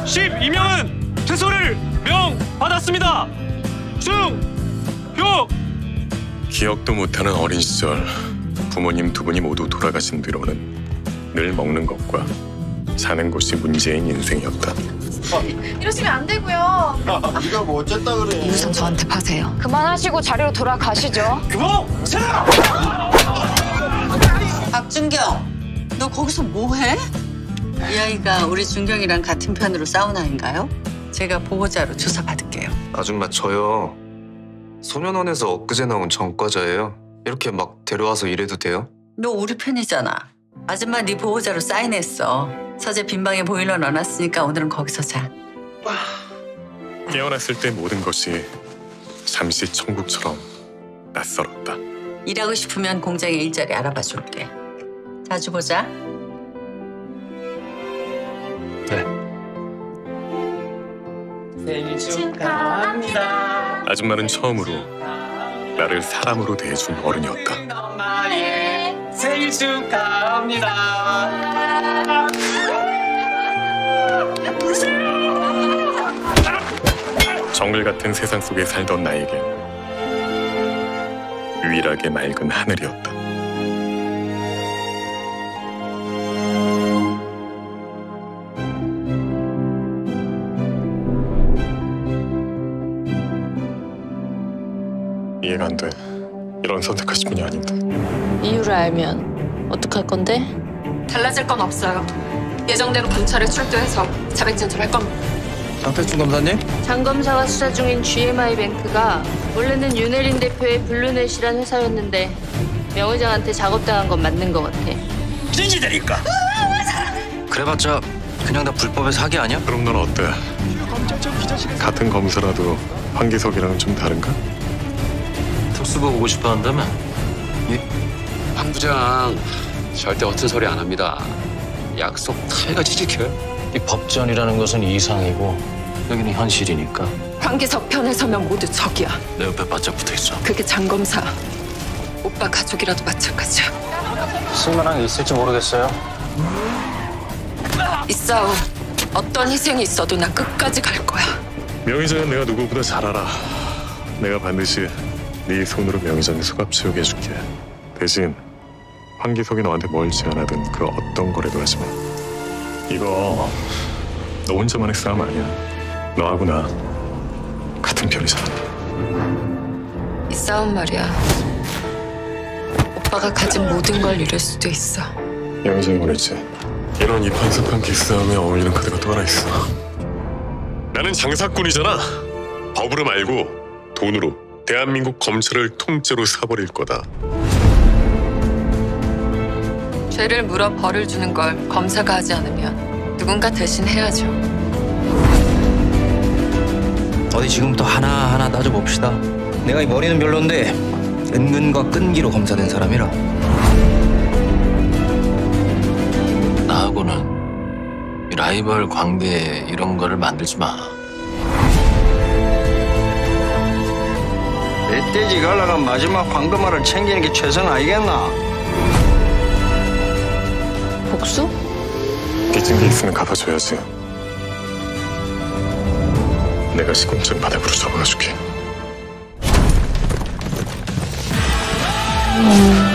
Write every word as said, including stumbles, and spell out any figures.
십이 명은 퇴소를 명받았습니다. 중효. 기억도 못하는 어린 시절 부모님 두 분이 모두 돌아가신 뒤로는 늘 먹는 것과 사는 곳이 문제인 인생이었다. 이러시면 안 되고요. 네가 뭐 어쨌다 그래. 이우선 저한테 파세요. 그만하시고 자리로 돌아가시죠. 그만! 차! 박준경, 너 거기서 뭐해? 이 아이가 우리 준경이랑 같은 편으로 싸운 아이인가요? 제가 보호자로 조사받을게요. 아줌마 저요. 소년원에서 엊그제 나온 전과자예요. 이렇게 막 데려와서 일해도 돼요? 너 우리 편이잖아. 아줌마 네 보호자로 사인했어. 서재 빈방에 보일러 넣어놨으니까 오늘은 거기서 자. 깨어났을 때 모든 것이 잠시 천국처럼 낯설었다. 일하고 싶으면 공장에 일자리 알아봐 줄게. 자주 보자. 네. 생일 축하합니다. 아줌마는 처음으로 나를 사람으로 대해준 어른이었다. 엄마의 생일 축하합니다. 정글 같은 세상 속에 살던 나에게 유일하게 맑은 하늘이었다. 이해가 안 돼. 이런 선택하실 분이 아닌데. 이유를 알면 어떡할 건데? 달라질 건 없어요. 예정대로 경찰에 출두해서 자백 진술할 겁니다. 장태춘 검사님? 장 검사가 수사 중인 지엠아이뱅크가 원래는 윤혜린 대표의 블루넷이란 회사였는데 명 회장한테 작업당한 건 맞는 것 같아. 찐이다니까. 그래봤자 그냥 다 불법의 사기 아니야? 그럼 넌 어때? 같은 검사라도 황기석이랑은 좀 다른가? 특수부 보고 싶어 한다면? 황 부장 절대 허튼 소리 안 합니다. 약속 칼같이 지켜요. 이 법전이라는 것은 이상이고 여기는 현실이니까 황기석 편에 서면 모두 적이야. 내 옆에 바짝 붙어있어. 그게 장 검사. 오빠 가족이라도 마찬가지야. 쓸만한 게 있을지 모르겠어요. 이 싸움 어떤 희생이 있어도 나 끝까지 갈 거야. 명의전은 내가 누구보다 잘 알아. 내가 반드시 네 손으로 명의전을 수갑 채우게 해줄게. 대신 황기석이 너한테 뭘 제안하든 그 어떤 거래도 하지 마. 이거 너 혼자만의 싸움 아니야. 너하고 나 같은 편이잖아. 이 싸움 말이야. 오빠가 가진 모든 걸 잃을 수도 있어. 명의전이 보냈지. 이런 이판사판 기싸움에 어울리는 카드가 또 하나 있어. 나는 장사꾼이잖아. 법으로 말고 돈으로 대한민국 검찰을 통째로 사버릴 거다. 죄를 물어 벌을 주는 걸 검사가 하지 않으면 누군가 대신 해야죠. 어디 지금부터 하나하나 따져봅시다. 내가 이 머리는 별론데 은근과 끈기로 검사된 사람이라. 나하고는 라이벌 관계 이런 거를 만들지 마. 멧돼지 갈라간 마지막 황금알을 챙기는 게 최선 아니겠나? 복수? 빚진 게 있으면 갚아줘야지. 내가 시공점 바닥으로 접어가줄게. 음.